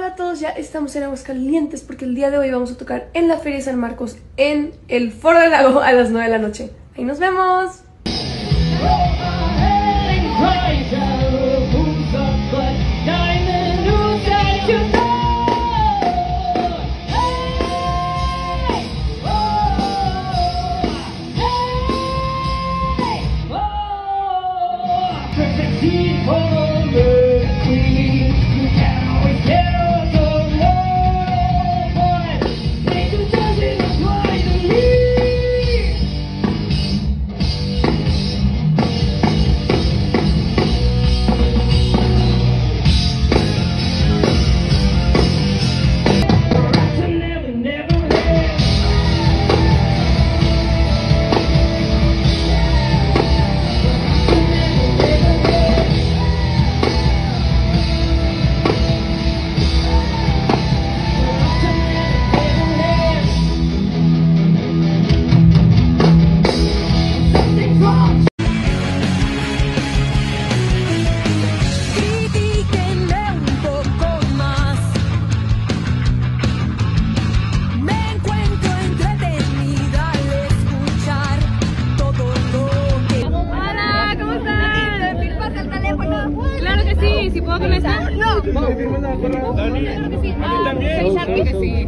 a todos, ya estamos en Aguascalientes porque el día de hoy vamos a tocar en la Feria de San Marcos en el Foro del Lago a las 9 de la noche. Ahí nos vemos. ¿Si puedo comenzar? No. Claro que sí. Soy Sharpie. Que sí.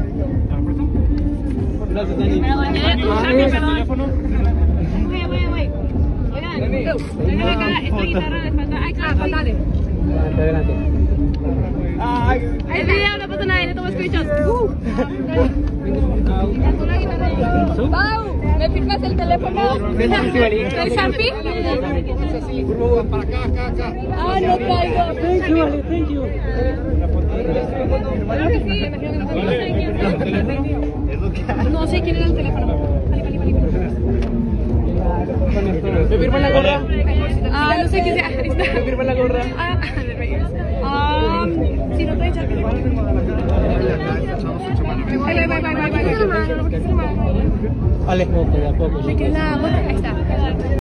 Gracias, Dani. Perdón. Wait. Oigan, vengan acá, esta guitarra le falta. Ay, claro, faltale. Adelante. El video no pasa nada, no tomo screenshots. Pau, ¿me firmas el teléfono? ¿El Sharpie? Para acá. Ah, no traigo. Thank you. Claro que sí, imagino que no sé. No sé quién era el teléfono. ¿Me firman la gorra? Ah, no sé qué sea. ¿Me firman la gorra? Si no trae Sharpie. Bye. Vale, poco, de a poco. Ahí está.